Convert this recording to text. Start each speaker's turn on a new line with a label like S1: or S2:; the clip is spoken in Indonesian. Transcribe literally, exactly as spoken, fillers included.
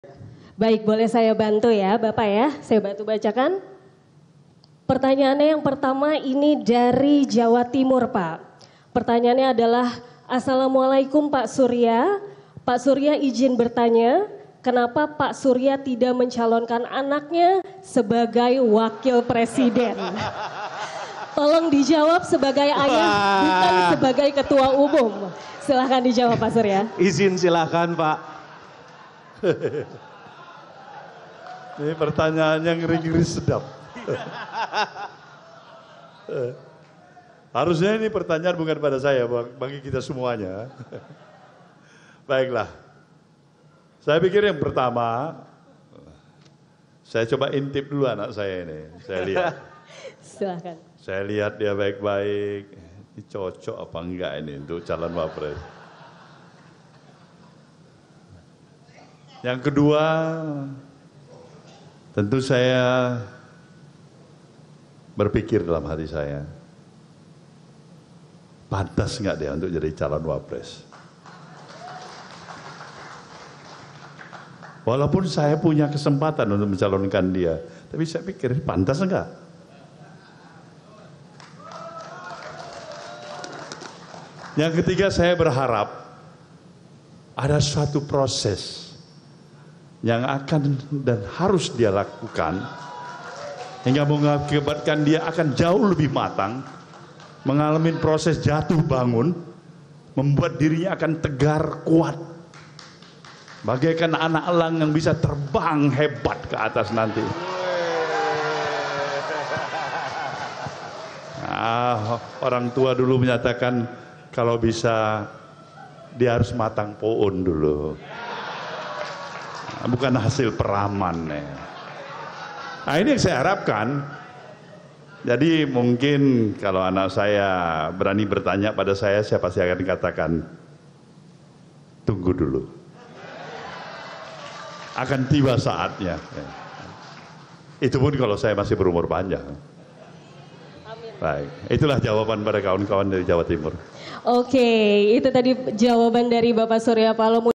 S1: Baik, boleh saya bantu ya Bapak ya, saya bantu bacakan. Pertanyaannya yang pertama ini dari Jawa Timur Pak. Pertanyaannya adalah, Assalamualaikum Pak Surya. Pak Surya izin bertanya, kenapa Pak Surya tidak mencalonkan anaknya sebagai wakil presiden? Tolong dijawab sebagai ayah, bukan sebagai ketua umum. Silahkan dijawab Pak Surya.
S2: Izin silahkan Pak. Ini pertanyaan yang ngeri-ngeri sedap. Harusnya ini pertanyaan bukan pada saya, bagi kita semuanya. Baiklah. Saya pikir yang pertama, saya coba intip dulu anak saya ini. Saya lihat.
S1: Silahkan.
S2: Saya lihat dia baik-baik. Ini cocok apa enggak ini untuk calon wapres. Yang kedua, tentu saya berpikir dalam hati saya, pantas enggak dia untuk jadi calon wapres. Walaupun saya punya kesempatan untuk mencalonkan dia, tapi saya pikir pantas enggak? Yang ketiga, saya berharap ada suatu proses yang akan dan harus dia lakukan hingga mengakibatkan dia akan jauh lebih matang, mengalami proses jatuh bangun, membuat dirinya akan tegar, kuat, bagaikan anak elang yang bisa terbang hebat ke atas nanti. Nah, orang tua dulu menyatakan kalau bisa dia harus matang pohon dulu, bukan hasil peraman. Nah, ini yang saya harapkan. Jadi mungkin kalau anak saya berani bertanya pada saya, saya pasti akan katakan, tunggu dulu, akan tiba saatnya. Itu pun kalau saya masih berumur panjang. Baik, itulah jawaban pada kawan-kawan dari Jawa Timur.
S1: Oke, itu tadi jawaban dari Bapak Surya Paloh.